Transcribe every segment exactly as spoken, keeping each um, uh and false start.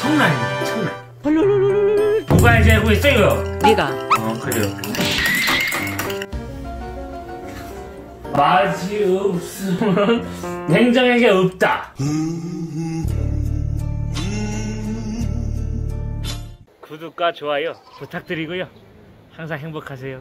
청란입니다. 청란. 누가 이제 알고 있어요? 네가. 어 그래요. 맛이 없으면 냉정하게 없다. 구독과 좋아요 부탁드리고요. 항상 행복하세요.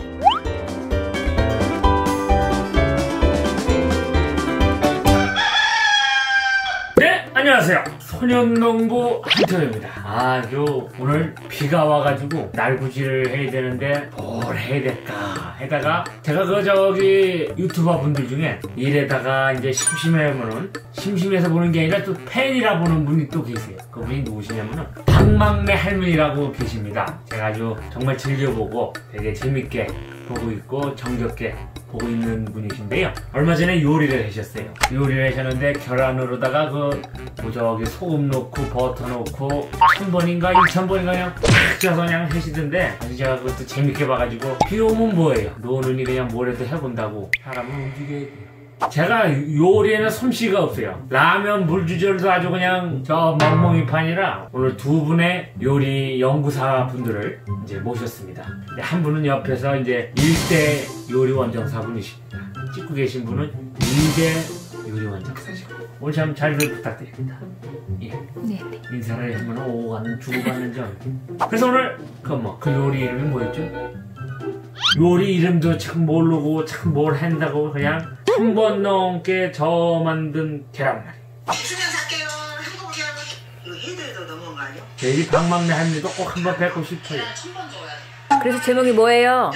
네, 안녕하세요. 소년농부 한태호입니다. 아, 요 오늘 비가 와가지고 날구지를 해야 되는데 뭘 해야 될까 해다가 제가 그 저기 유튜버 분들 중에 일에다가 이제 심심해보는 심심해서 보는 게 아니라 또 팬이라 보는 분이 또 계세요. 그분이 누구시냐면은 박막내 할머니라고 계십니다. 제가 아주 정말 즐겨보고 되게 재밌게 보고 있고 정겹게 보고 있는 분이신데요. 얼마 전에 요리를 하셨어요. 요리를 하셨는데 계란으로다가 그 뭐 저기 소금 넣고 버터 넣고 천 번인가 이천 번인가 그냥 탁 쪄서 그냥 하시던데 아주 제가 그것도 재밌게 봐가지고 비 오면 뭐예요? 노는이 그냥 뭐라도 해본다고 사람을 움직여야 돼요. 제가 요리에는 솜씨가 없어요. 라면 물 조절도 아주 그냥 저 멍멍이 판이라 오늘 두 분의 요리 연구사 분들을 이제 모셨습니다. 한 분은 옆에서 이제 일 대 요리 원정사 분이십니다. 찍고 계신 분은 이 대 요리 원정사시고 오늘 참 잘 부탁드립니다. 예. 네. 인사를 하면 오고 가는 주고 가는 점. 그래서 오늘 그 뭐 그 요리 이름이 뭐였죠? 요리 이름도 참 모르고 참 뭘 한다고 그냥 한 번 넘게 저 만든 계란말이. 수면 살게요. 한국에 하면 이거 해들도 넘어간 거 아니야? 저희 박막내 할머니도 꼭 한번 뵙고 싶어요. 천번 줘야 돼. 그래서 제목이 뭐예요?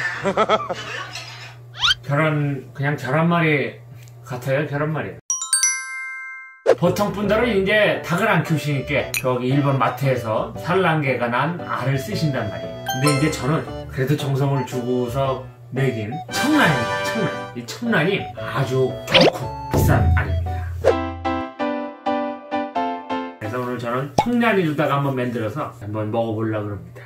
계란 그냥 계란말이 같아요. 계란말이. 보통 분들은 이제 닭을 안 키우시니까 저기 일본 마트에서 산란계가 난 알을 쓰신단 말이에요. 근데 이제 저는 그래도 정성을 주고서 먹인 청란입니다. 청란. 이 청란이 아주 좋고 비싼 알입니다. 그래서 오늘 저는 청란이로다가 한번 만들어서 한번 먹어보려고 합니다.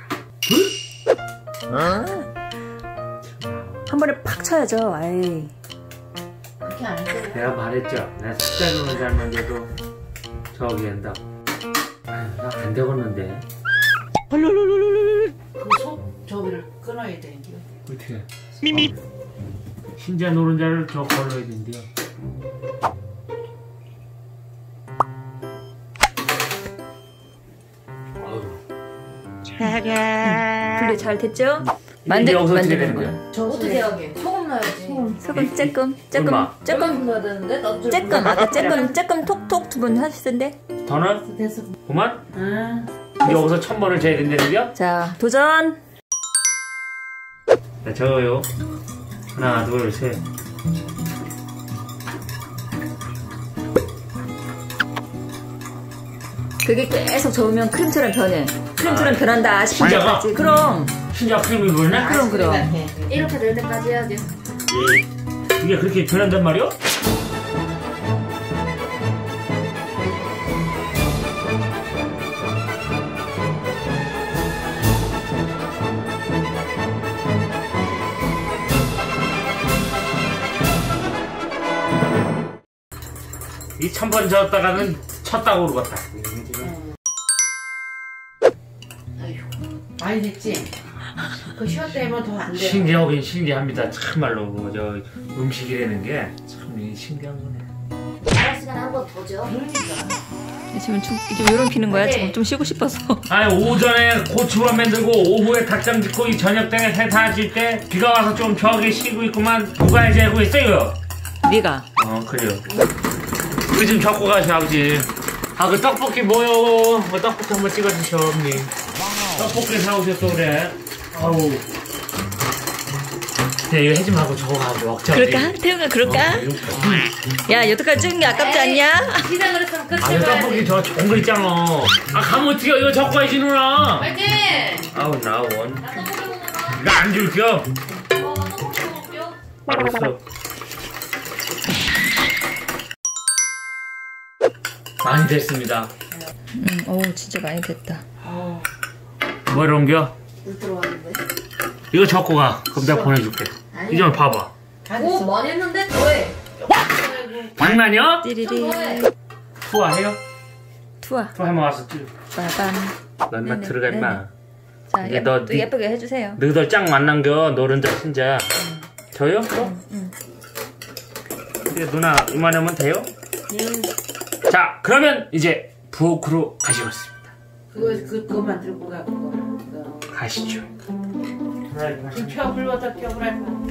한 번에 팍 쳐야죠. 아이. 그렇게 안 돼. 내가 말했죠. 내가 숫자로는 잘 만들어도 저기 한다. 아유, 나 안 되겠는데. 그 속 저기를 끊어야 되는데요. 어떻게? 미미. 흰자 노른자를 저 걸러야 된대요. 분리 잘 됐죠? 만들 만드는 거야. 저 어떻게 하게? 소금 넣어야지. 소금, 소금 조금, 조금, 얼마? 조금, 넣어야 되는데 나도 조금. 아까 조금, 조금 톡톡 두 번 하시던데. 더는? 됐어. 그만? 아. 여기서 천 번을 재야 된다는데요? 자, 도전. 자, 저요. 하나, 둘, 셋. 그게 계속 저으면 크림처럼 변해. 크림처럼 아. 변한다 싶은 진짜가? 거지. 그럼. 신자 크림이 보이네? 그럼, 그럼. 이렇게 될 때까지 해야 돼. 예. 이게 그렇게 변한단 말이요? 이 천 번 저었다가는 쳤다고 그러겠다. 많이 됐지? 그 시간 때문에 더 안 돼. 신기하긴 신기합니다. 참말로 그 저 음식이라는 게 참 신기한 거네. 알아 시간 한 번 더 줘. 그러니까. 지금 좀, 좀 요런 피는 거야? 지금 좀 쉬고 싶어서. 아니 오전에 고추로 만들고 오후에 닭장 짓고 이 저녁 때 해다 질 때 비가 와서 좀 저기 쉬고 있구만. 누가 이제 하고 있어요? 네가. 어 그래요. 우리 좀 적고 가시 아버지. 아 그 떡볶이 뭐요? 그 떡볶이 한번 찍어주셔 언니. 떡볶이 사오셨어 그래. 아우. 네, 이거 해지 말고 저거 가고 먹자. 그럴까? 태웅아 그럴까? 어, 야 여태까지 찍은 게 아깝지 않냐? 시작을 했으면 끝에 아, 떡볶이 저 좋은 거 있잖아. 아, 가면 어떻게 이거 적고 가야지 누나. 파이팅! 아우 나원. 떡볶이 먹어. 이거 안 줄게요. 어, 떡볶이 먹을게요. 알았어. 많이 됐습니다. 응, 오 진짜 많이 됐다. 어, 뭘 옮겨? 물 들어왔는데. 이거 적고 가. 그럼 내가 보내줄게. 이좀 봐봐. 오, 많이 했는데 더해. 장난이야? 띠리리. 투하해요? 투하. 투하 한번 와서 찍. 빠밤. 너 인마 네네, 들어가 임마. 자, 이게 예, 너 또 니- 예쁘게 해주세요. 너희들 짱 만난겨 노른자 진짜. 저요? 또? 응, 응. 근데 누나 이만하면 돼요? 음. 자 그러면 이제 부엌으로 가시겠습니다. 그거 그 그것만 들고 가 그거. 그거. 가시죠. 좀 펴, 불렀다 펴, 프라이팬.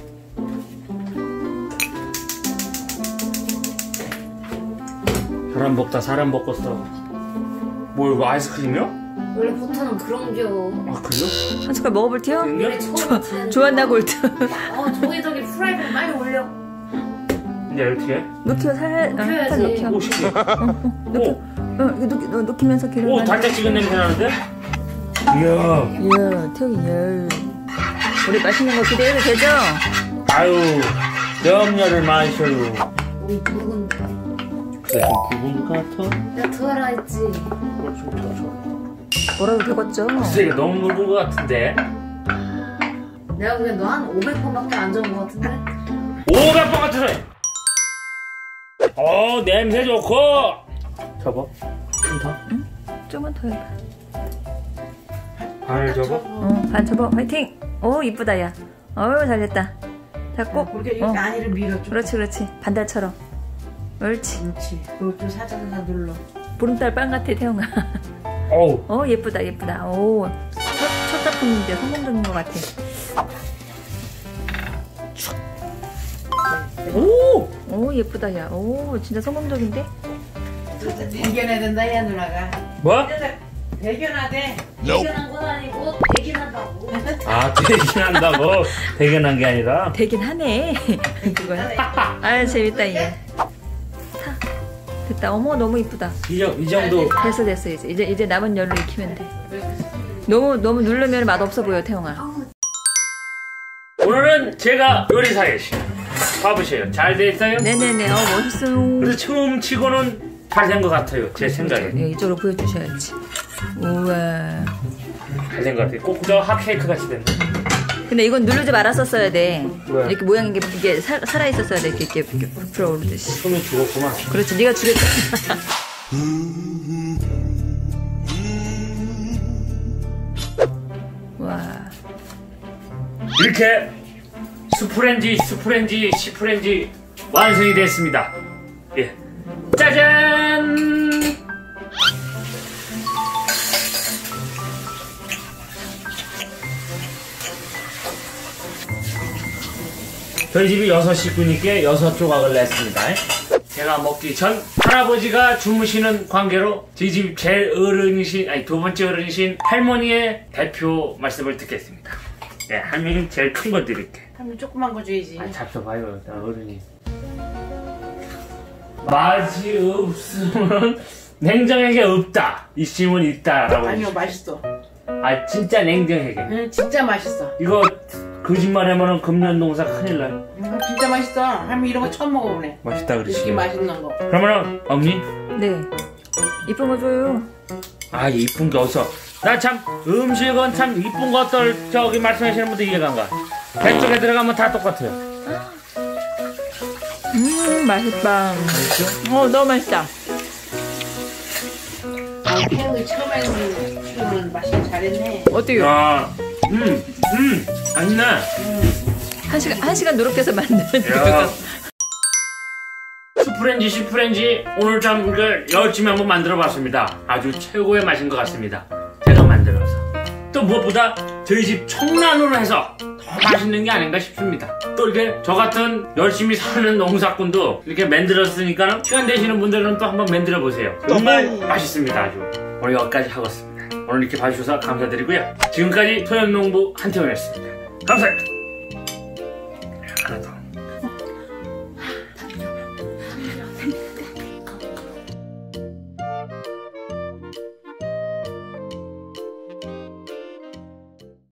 사람 먹다 사람 먹었어. 뭐 이거 아이스크림이요? 원래 보통은 그런겨. 아 그래요? 한 숟갈 먹어볼게요. 원래 처음 좋았나 골드. 어 저기 저기 프라이팬 빨리 올려. 이제 어떻게 해? 녹여 살, 어, 녹여야지. 살 녹여. 오 신기해. 녹여. 어, 이거 녹, 어, 녹이면서 기름. 오 많이- 달짝지근 냄새 나는데? 이야. 이야, 태우기, 이야. 우리 맛있는 거 기대해도 되죠? 아유 염려를 마셔요. 우리 묵은 그래 좀 굵은 것 같아? 내가 더하라 했지. 그걸 좀 펴줘. 뭐라도 되겠죠? 글쎄 이거 너무 묽은 것 같은데? 내가 그냥 너 한 오백 번밖에 안 적은 것 같은데? 오백 번 같아서. 어 냄새 좋고. 접어. 좀 더. 조금만 더 해봐. 반을 접어. 어, 반 접어. 화이팅! 오, 이쁘다, 야. 어우, 잘됐다. 자, 꼭. 그렇게 이렇게 어, 안위를 밀어 좀. 그렇지, 그렇지. 반달처럼. 옳지. 그렇지. 그걸 좀 살짝 살짝 눌러. 보름달 빵 같아, 태영아. 어우. 어, 예쁘다, 예쁘다. 오, 첫, 첫 작품인데 성공적인 것 같아. 오. 오, 예쁘다, 야. 오, 진짜 성공적인데? 진짜 대견해야 된다, 야 누나가. 뭐? 대견하대. 대견한 건 아니고 대견한다고. 아 대견한다고? 대견한 게 아니라. 되긴 하네. 그거야. 아, 재밌다, 이게. 타. 됐다. 어머, 너무 이쁘다. 이, 정, 이 정도. 됐어, 됐어. 이제, 이제, 이제 남은 열로 익히면 돼. 너무, 너무 누르면 맛없어 보여, 태영아. 오늘은 제가 요리사의 시. 봐보세요. 잘 돼 있어요? 네네네. 어, 멋있어요. 그래서 처음 치고는 잘 된 것 같아요. 제 생각에. 예, 이쪽으로 보여주셔야지. 우와. 잘 된 것 같아요. 꼭 저 핫케이크 같이 됐네. 근데 이건 누르지 말았었어야 돼. 왜? 이렇게 모양이 이게, 이게 살, 살아있었어야 돼. 이렇게, 이렇게, 이렇게 부풀어 오르듯이. 손이 죽었구만. 그렇지. 네가 주겠다. 와. 이렇게 스프렌지, 스프렌지, 시프렌지 완성이 됐습니다. 예. 짜잔! 저희 집이 여섯 식구니까 여섯 조각을 냈습니다. 제가 먹기 전 할아버지가 주무시는 관계로 저희 집 제일 어른이신, 아니 두 번째 어른이신 할머니의 대표 말씀을 듣겠습니다. 예, 할머니 제일 큰 거 드릴게. 한번 조그만 거 줘야지. 아, 잡숴봐요, 나 어른이. 맛이 없으면 냉정하게 없다. 있으면 있다라고. 아니요, 맛있어. 아, 진짜 냉정하게. 응, 진짜 맛있어. 이거 거짓말하면은 금년농사 큰일 나요. 응, 진짜 맛있어. 할머니 이런 거 처음 먹어보네. 맛있다 이렇게 그러시죠. 맛있는 거. 그러면은 어머니, 네. 이쁜 거 줘요. 아 이쁜 게 어디서? 나 참 음식은 참 이쁜 것들 저기 말씀하시는 분들 이해가 안 가. 뱃속에 들어가면 다 똑같아요. 음, 맛있다. 맛있죠? 어, 너무 맛있다. 아, 태영이 처음에 주는 맛있게 잘했네. 어때요? 야, 음, 음, 맛있네. 한 시간, 한 시간 노력해서 만든 야. 이거. 스프렌지 시프렌지 오늘 참 이걸 열심히 한번 만들어봤습니다. 아주 최고의 맛인 것 같습니다. 제가 만들어서 또 무엇보다 저희 집 청란으로 해서 더 맛있는 게 아닌가 싶습니다. 또 이렇게 저 같은 열심히 사는 농사꾼도 이렇게 만들었으니까 시간 되시는 분들은 또 한번 만들어 보세요. 정말 맛있습니다. 아주. 오늘 여기까지 하겠습니다. 오늘 이렇게 봐주셔서 감사드리고요. 지금까지 소년농부 한태원이었습니다. 감사합니다.